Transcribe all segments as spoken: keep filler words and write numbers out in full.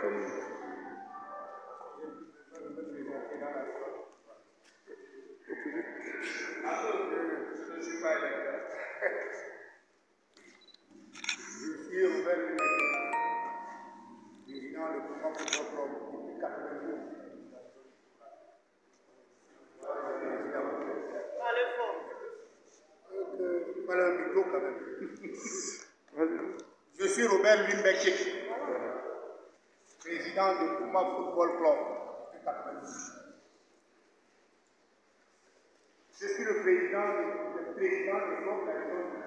Je suis pas électeur. Je suis Robert Lumbekeke, président du mouvement Football Club depuis quatre-vingt-douze. Allez fort. Il fallait un micro quand même. Je suis Robert Lumbekeke, président du mouvement Football Club depuis quatre-vingt-douze. Je suis le président du président de l'organisation du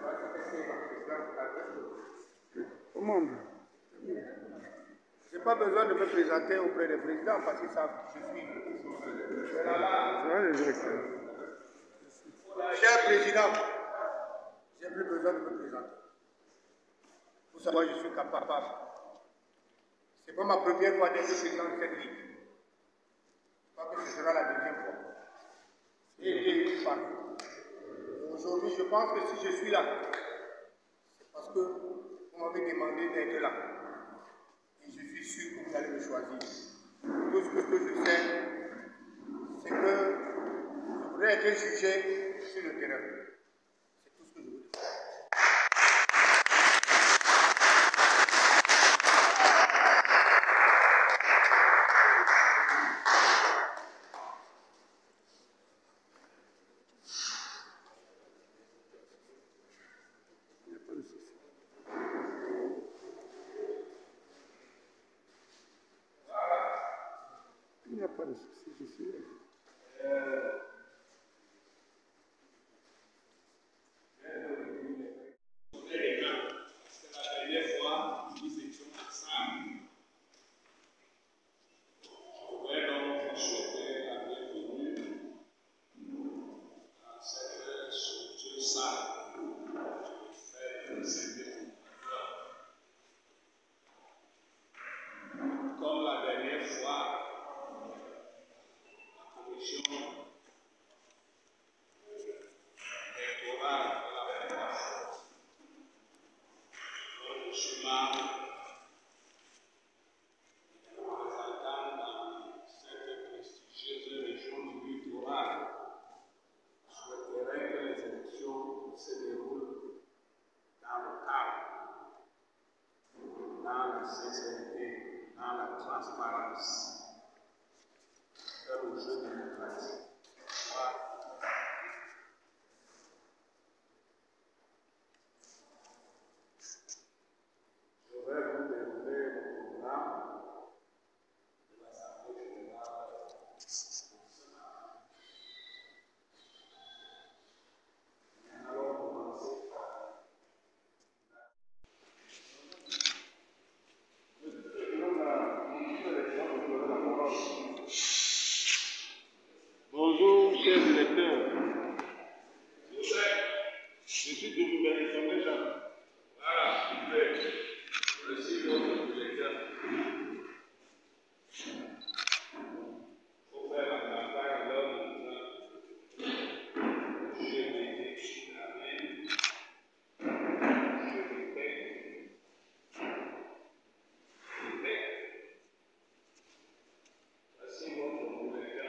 Comment? Je n'ai pas besoin de me présenter auprès des présidents parce qu'ils savent qui je suis. Cher président, je n'ai plus besoin de me présenter. Pour savoir, je suis capable. Ce n'est pas ma première fois d'être président de cette ligue. Je crois que ce sera la deuxième fois. Et, et, et aujourd'hui, je pense que si je suis là, c'est parce que vous m'avez demandé d'être là. Et je suis sûr que vous allez me choisir. Tout ce que je sais, c'est que je voudrais être jugé sur le terrain. C'est tout ce que je veux dire. Il n'y a pas de souci, je suis là. Euh, Comme la dernière fois, la commission électorale de la fédération, dont je suis membre, représentant dans cette prestigieuse région du littoral, souhaiterait que les élections se déroulent dans le cadre, dans la sincérité, dans la transparence, faire le jeu démocratique. Je vais vous dérouler le programme de l'Assemblée générale du Sénat. Nous allons commencer par Bonjour, chers électeurs. Je suis Douboubaï Sondé Jacques. Voilà, merci votre électeur. Pour faire la campagne, l'homme, je vais déclarer, je répète, répète. Voici votre électeur.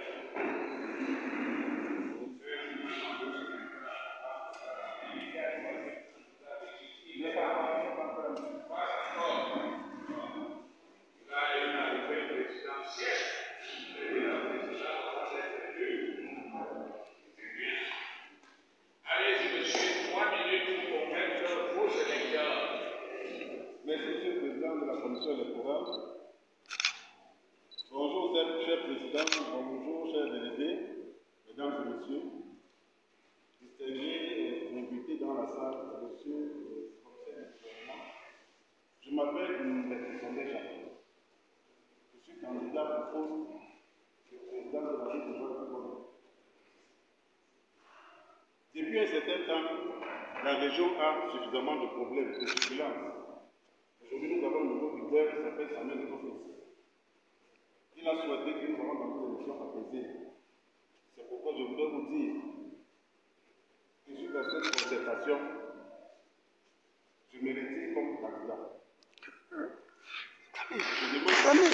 Allez-y, monsieur, trois minutes pour convaincre vos électeurs. Merci, Monsieur le Président de la Commission électorale. Bonjour, cher Président, bonjour, chers délégués, Mesdames et Messieurs, distingués invités dans la salle, Monsieur le Conseil du gouvernement. Je m'appelle Douboubaï Sondé Jacques. Je suis candidat pour poste de président de la Ligue de football. Depuis un certain temps, la région a suffisamment de problèmes de vigilance. Aujourd'hui, nous avons un nouveau leader qui s'appelle Samuel Etofis. Il a souhaité que nous allons dans une élection apaisée. C'est pourquoi je voudrais vous dire que suite à cette concertation, je me retire comme candidat. Je demande comprenez?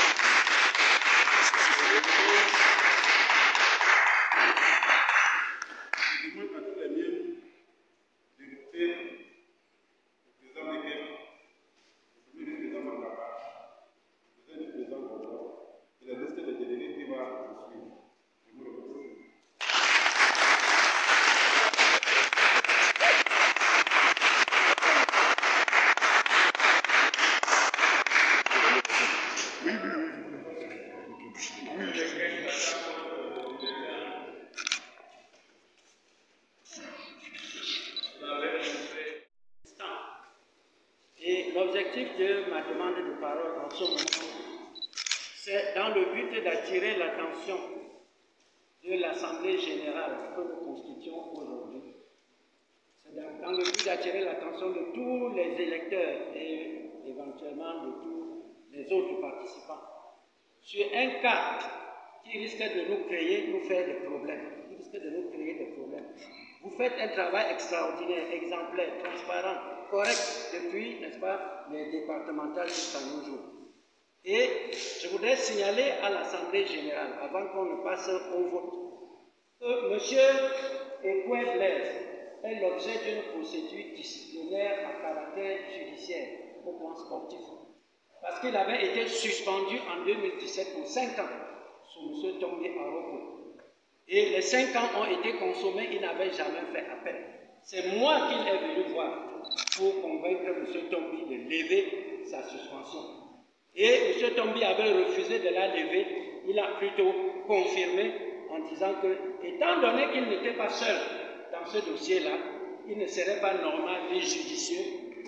Et l'objectif de ma demande de parole en ce moment, c'est dans le but d'attirer l'attention de l'Assemblée générale que nous constituons aujourd'hui. C'est dans, dans le but d'attirer l'attention de tous les électeurs et éventuellement de tous les autres participants sur un cas qui risque de nous créer, nous faire des problèmes, qui risque de nous créer des problèmes. Vous faites un travail extraordinaire, exemplaire, transparent, correct depuis, n'est-ce pas, les départementales jusqu'à nos jours. Et je voudrais signaler à l'Assemblée générale, avant qu'on ne passe au vote, que M. Ekwe Blaise est l'objet d'une procédure disciplinaire à caractère judiciaire au plan sportif. Parce qu'il avait été suspendu en deux mille dix-sept pour cinq ans sous M. Tombi Aroko. Et les cinq ans ont été consommés, il n'avait jamais fait appel. C'est moi qu'il est venu voir pour convaincre M. Tombi de lever sa suspension. Et M. Tombi avait refusé de la lever, il a plutôt confirmé en disant que, étant donné qu'il n'était pas seul dans ce dossier-là, il ne serait pas normal ni judicieux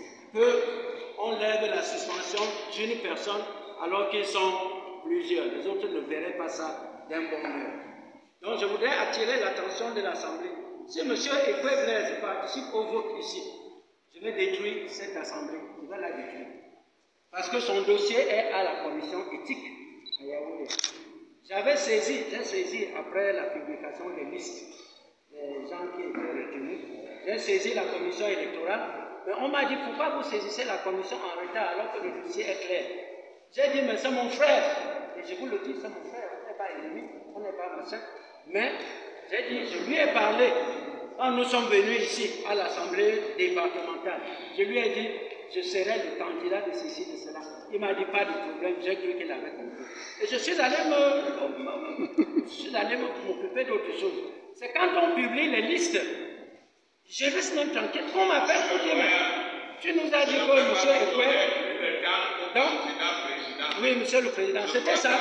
qu'on lève la suspension d'une personne alors qu'ils sont plusieurs. Les autres ne verraient pas ça d'un bon œil. Donc je voudrais attirer l'attention de l'Assemblée. Si M. Ekwe Blaise participe au vote ici, je vais détruire cette Assemblée, je vais la détruire. Parce que son dossier est à la commission éthique à Yaoundé. J'avais saisi, j'ai saisi après la publication des listes des gens qui étaient retenus, j'ai saisi la commission électorale, mais on m'a dit pourquoi vous saisissez la commission en retard alors que le dossier est clair. J'ai dit mais c'est mon frère, et je vous le dis, c'est mon frère, on n'est pas ennemi, on n'est pas machin, mais j'ai dit, je lui ai parlé quand nous sommes venus ici à l'Assemblée départementale, je lui ai dit je serai le candidat de ceci, de cela. Il m'a dit pas de problème, j'ai cru qu'il avait compris. Et je suis allé me, je suis allé m'occuper d'autre chose. C'est quand on publie les listes, je reste même tranquille. On m'appelle pour dire, mais tu nous as dit que monsieur Ekwe. Donc, oui, monsieur le Président, c'était ça.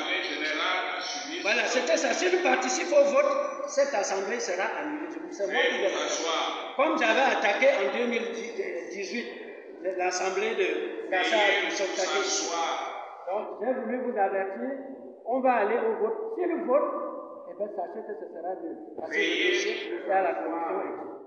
Voilà, c'était ça. Si nous participons au vote, cette assemblée sera annulée. C'est moi qui vais le Comme j'avais attaqué en deux mille dix-huit l'assemblée de Gassar et Sokake. Donc, j'ai voulu vous avertir, on va aller au vote. Si le vote, eh bien, sachez que ce sera nul. Parce que le dossier est à la commission éthique.